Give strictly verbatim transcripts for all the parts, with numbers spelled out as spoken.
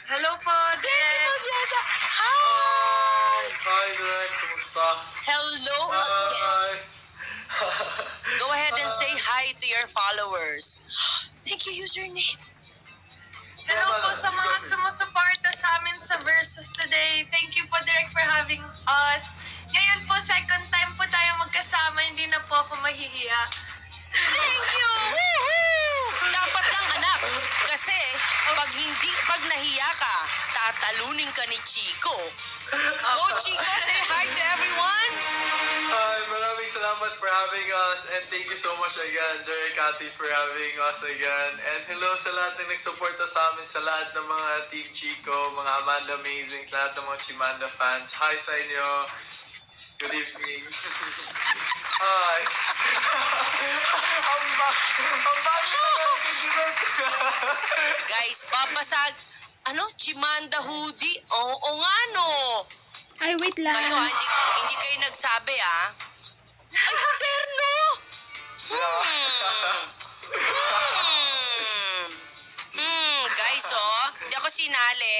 Hello po, Direk. Hi! Hi, Direk. Kumusta? Hello again. Go ahead and say hi to your followers. Thank you, username. Hello po sa mga sumusuporta sa amin sa Versus today. Thank you po, Direk, for having us. Ngayon po, second time po tayo magkasama. Hindi na po ako mahihiya. Thank you! Woohoo! Dapat lang, anak. Kasi pag hindi, pag nahiya ka, tatalunin ka ni Chico. Go, Chico, say hi to everyone. Hi, maraming salamat for having us and thank you so much again, Direk Cathy, for having us again. And hello sa lahat ng nagsuporta sa amin, sa lahat ng mga Team Chico, mga Amanda Amazings, lahat ng mga Chimanda fans. Hi sa inyo. Good evening. Hi. Ang ba... Ang bakit na Direk? Guys, babasag. Ano? Chimanda hoodie? Oo nga, no. Ay, wait lang. Kayo, ah, hindi, hindi kayo nagsabi, ah. Ay, terno! Hmm. Hmm. Hmm, guys, oh. Hindi ako sinali.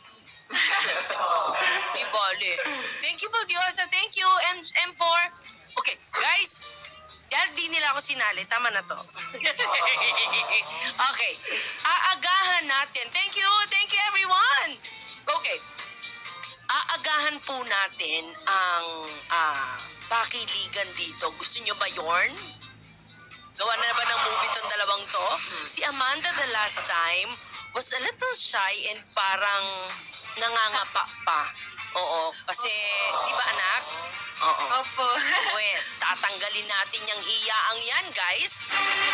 Di bali. Thank you, Paldiosa. Thank you, M M4. Okay, guys. Dahil di nila ako sinali, tama na to. Okay. Aagahan natin. Thank you. Thank you, everyone. Okay. Aagahan po natin ang ah, pakiligan dito. Gusto nyo ba yorn? Gawa na ba ng movie tong dalawang to? Si Amanda the last time was a little shy and parang nangangapa pa. Oo, kasi, di ba anak? Oo. Opo. Pues, tatanggalin natin yung hiyaang yan, guys.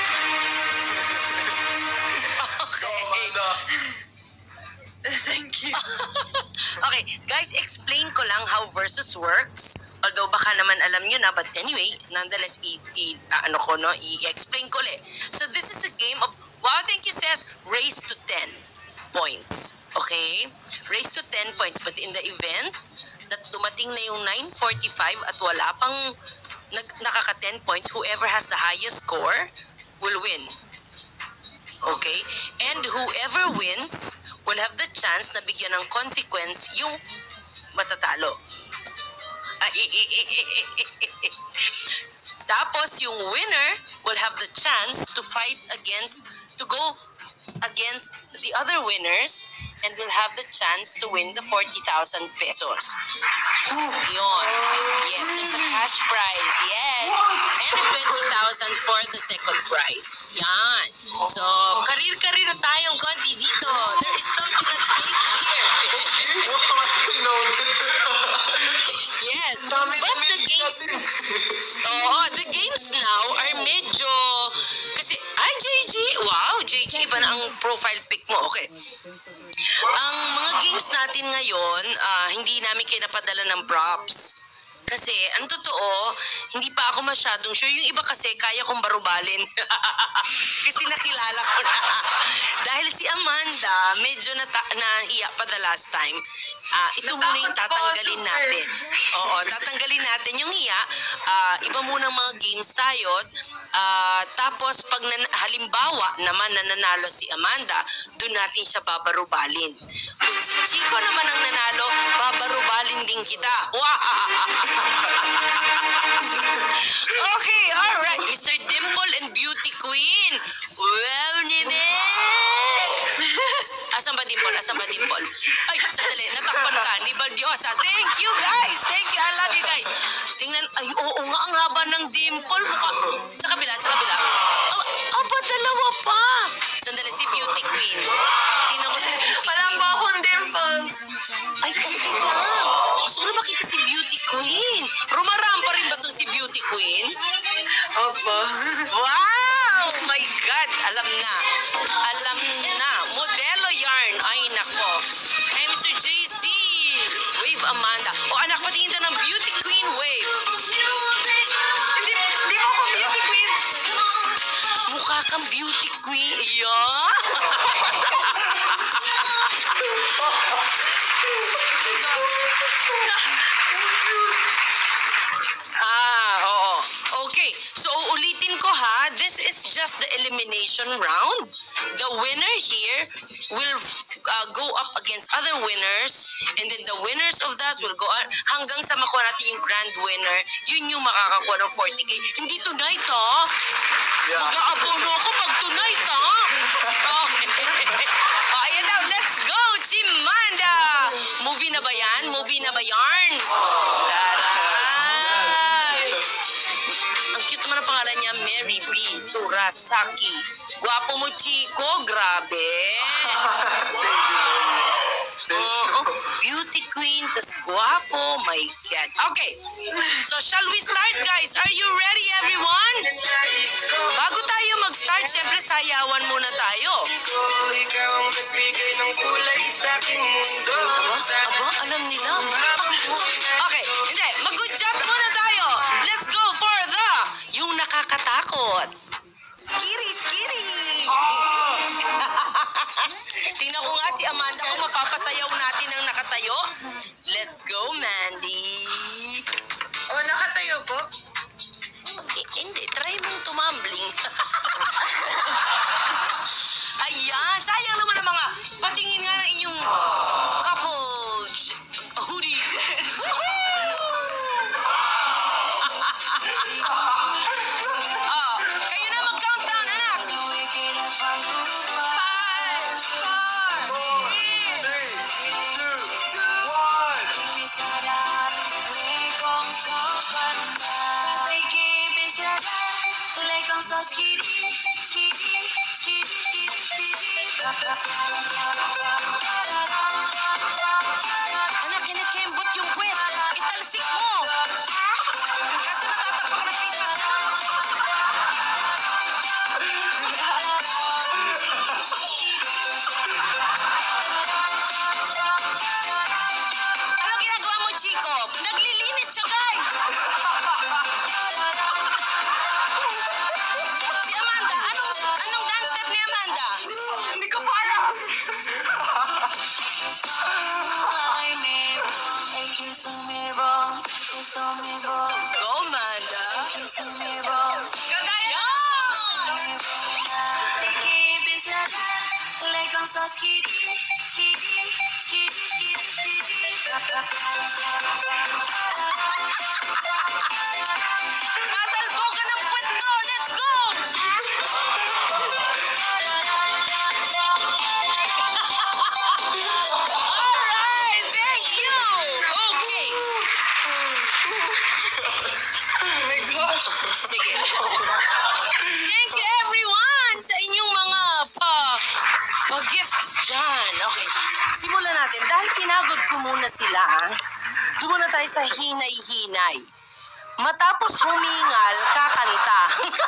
Okay. Amanda. Thank you. Okay, guys, explain ko lang how Versus works. Although baka naman alam nyo na, but anyway, nonetheless, i, i, uh, ano ko, no, i-explain ko ulit. So this is a game of, wow, thank you, says, raise to ten points. Okay? Raise to ten points. But in the event that dumating na yung nine forty-five at wala pang nag, nakaka ten points, whoever has the highest score will win. Okay? And whoever wins will have the chance na bigyan ng consequence yung matatalo. Tapos yung winner will have the chance to fight against, to go against the other winners and will have the chance to win the forty thousand pesos. Yun. Yes, there's a cash prize. Yes. And twenty thousand for the second prize. Yan. So, karir-karir na tayong konti dito. There is something at stake here. Yes. But the games, oo, the games now are medyo, kasi, ay, J G, wow, J G, iba na ang profile pic mo. Okay. Ang mga games natin ngayon, ah, hindi namin kinapadala ng props. Kasi, ang totoo, hindi pa ako masyadong sure. Yung iba kasi, kaya kong barubalin. Kasi nakilala ko na. Dahil si Amanda, medyo nata- nahiya pa the last time. Ah, ito muna yung tatanggalin natin. Oo, tatanggalin natin yung hiya. Ah, iba muna mga games tayo. Ah, tapos, pag nan- halimbawa naman na nanalo si Amanda, doon natin siya babarubalin. Kung si Chico naman ang nanalo, babarubalin din kita. Okay, alright. Mister Dimple and Beauty Queen. Wow, naman. Asan ba Dimple? Asan ba Dimple? Ay, sandali. Natakpan ka ni Baldiosa. Thank you, guys. Thank you. I love you, guys. Tingnan. Ay, oo nga. Ang haba ng Dimple. Mukha. Sa kabila, sa kabila. Oh, aba, dalawa pa. Sandali, si Beauty Queen. Tingnan ko si Beauty Wala Queen. po akong dimples. Ay, okay lang. Gusto ko na makita si Beauty Queen. Rumaram pa rin ba itong si Beauty Queen? Opo. Wow! My God! Alam na. Alam na. Modelo yarn. Ay, nako. Hey, Mister J C. Wave Amanda. O, anak, patingin na ng Beauty Queen wave. Hindi, hindi mo ako beauty queen. Mukha kang Beauty Queen. Yeah. Ah, oo. Okay. So, ulitin ko ha. This is just the elimination round. the winner here will uh, go up against other winners, and then the winners of that will go on hanggang sa makuha natin yung grand winner. Yun yung makakakuha ng forty K. Hindi tonight, ha? Yeah. Mag-aabono ako pag tonight, ha? Okay. Oh, ayan daw, let's go, Chimanda! Movie na ba yan? Movie na ba yarn? Taray! Ang cute naman ang pangalan niya, Mary B. Turasaki. Gwapo mo, Chico. Grabe. Oo, beauty queen, tas guwapo, my God. Okay, so shall we start, guys? Are you ready, everyone? Bago tayo mag-start, syempre sayawan muna tayo. Aba, aba, alam nila. Okay, hindi, mag-good job muna tayo. Let's go for the, yung nakakatakot. Skiri, skiri. Tingnan ko nga si Amanda kung mapapasayaw natin ang nakatayo. Let's go, Mandy. O, nakatayo po? Eh, hindi, try mong tumambling. Ayan, sayang naman ang mga patingin nga ng inyong couple hoodie. Oh, kayo na mag-countdown, anak. Five, four, Three, two, one. Anak, kinakembot yung puwet. Italsik mo. Kaso natatakpak ng Facebook. Ano ginagawa mo, Chico? Naglilinis siya, guys. Si Amanda, anong, anong dance step ni Amanda? Hindi ko pa alam. Go, Amanda. Gagaya Yan! Tatalbogan ang puwet ko. Let's go! Alright, thank you! Okay. Oh my gosh. Sige. Thank you everyone sa inyong mga pa, pa-gifts dyan. Okay. Simulan natin. Dahil pinagod ko muna sila, ha? Doon muna tayo sa hinay-hinay. Matapos humingal, kakanta.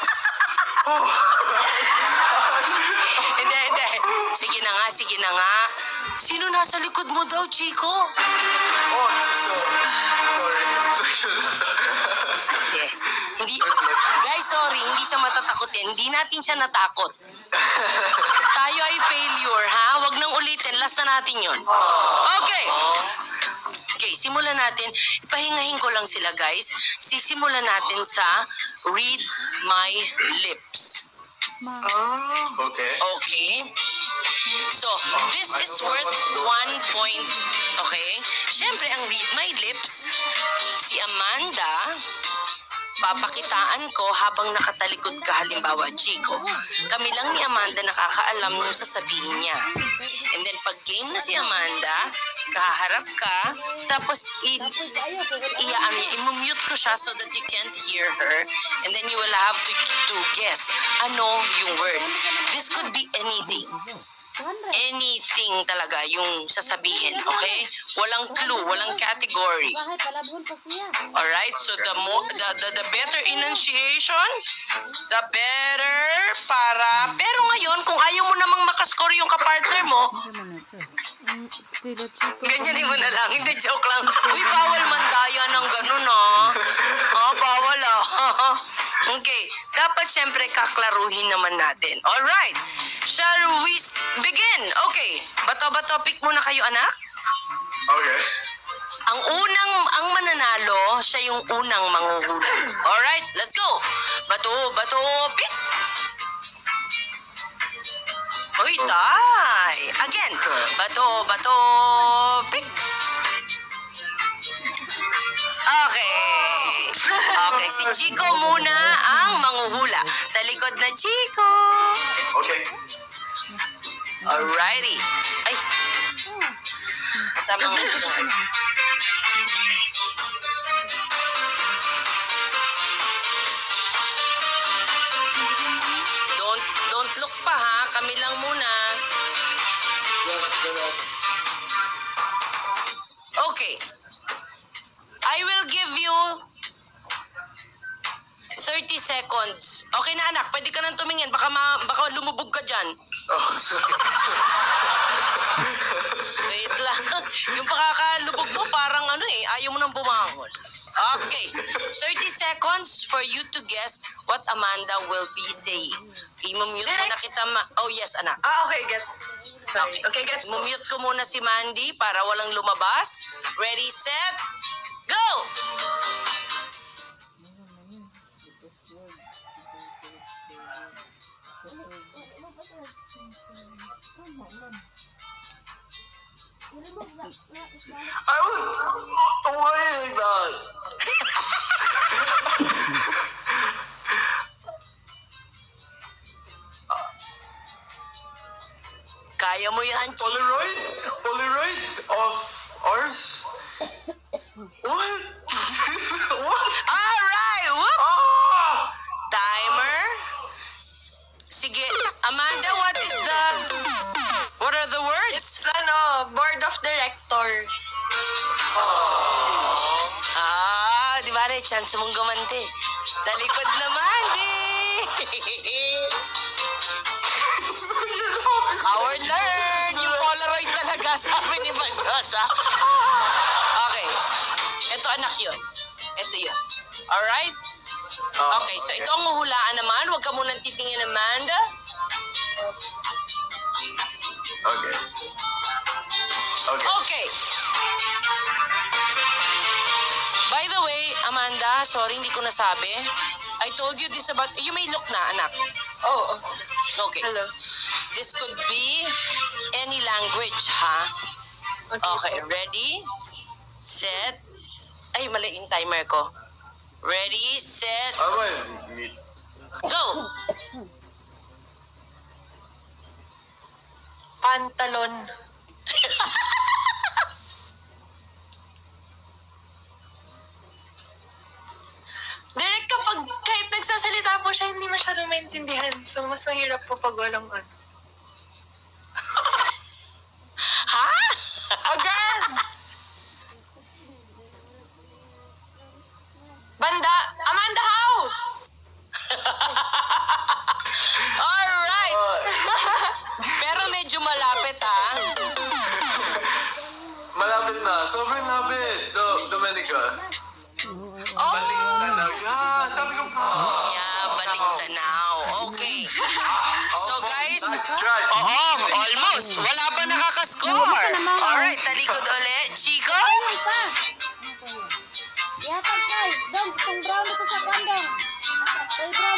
Hindi, hindi. Sige na nga, sige na nga. Sino nasa likod mo daw, Chico? Oh, so sorry. Reflection. Eh, hindi, guys, sorry, hindi siya matatakotin. Hindi natin siya natakot. Tayo ay failure, ha? Huwag nang ulitin. Last na natin yon. Okay. Okay, simulan natin. Pahingahin ko lang sila, guys. Sisimulan natin sa Read My Lips. Okay. Okay? So, this is worth one point. Okay? Siyempre, ang Read My Lips, si Amanda, papakitaan ko habang nakatalikod ka, halimbawa, Chico. Kami lang ni Amanda nakakaalam ng sasabihin niya. And then, pag game na si Amanda, kaharap ka, tapos i- iyaan niya, i-mute ko siya so that you can't hear her. And then you will have to, to guess ano yung word. This could be anything. Anything talaga yung sasabihin, okay? Walang clue, walang category. Alright, so the, mo, the, the, the better enunciation, the better para... Pero ngayon, kung ayaw mo namang makascore yung kapartner mo, ganyanin mo na lang. Hindi, joke lang. Uy, bawal mandaya ng ganun, ah. Ah, bawal, ah. Okay, dapat siyempre kaklaruhin naman natin. Alright, shall we s- begin? Okay, bato-bato, pick muna kayo, anak. Okay. Ang unang, ang mananalo, siya yung unang manghuhula. Alright, let's go. Bato, bato, pick. Uy, tay. Again. Bato, bato, pick. Okay. Okay, si Chico muna ang manghuhula. Talikod na Chico. Okay. Alrighty. Ay. Tama nga. Don't, don't look pa ha. Kami lang muna. Okay. I will give you thirty seconds. Okay na anak, pwede ka nang tumingin. Baka, ma, baka lumubog ka dyan. Oh, sorry. Wait lang. Yung pakakalubog mo parang ano eh, ayaw mo nang bumangon. Okay. thirty seconds for you to guess what Amanda will be saying. I-mute muna kita ma... Oh yes, anak. Ah, okay, gets. Sorry. Okay, gets. Mumute ko muna si Mandy para walang lumabas. Ready, set, go! I was... Why like that? Kaya mo yan, Chico. Polaroid? Polaroid of ours? What? What? Alright, whoop! Ah! Timer. Sige, Amanda, what is the... What are the words? It's ano, board of directors. Ah, di ba, chance mong gumante. Talikod naman, eh. Our nerd, yung Polaroid talaga, sabi ni Banjosa. Okay. Ito anak yun. Ito yun. Alright? Okay, so ito ang huhulaan naman. Huwag ka munang titingin, Amanda. Okay. Okay. Okay. By the way, Amanda, sorry, hindi ko nasabi. I told you this about... You may look na, anak. Oh, Okay. hello. This could be any language, ha? Okay, ready? Set. Ay, mali yung timer ko. Ready, set, Ano ba yun? Meat. go! Pantalon. Direct kapag kahit nagsasalita po siya, hindi masyado maintindihan. So, mas mahirap po pag walang ano. Ha? Again! Banda! Amanda, how? Alright! Pero medyo malapit, ha? Malapit na. Sobrang lapit. Do, Domenica. Oh! Balik talaga. Sabi ko pa. Yeah, balik tanaw. Okay. So guys, Nice try. oo, almost. Wala pa nakakascore. Alright, talikod ulit. Chico? pa. Yakap kay. Dong, itong brown ito sa kandong. Kay brown.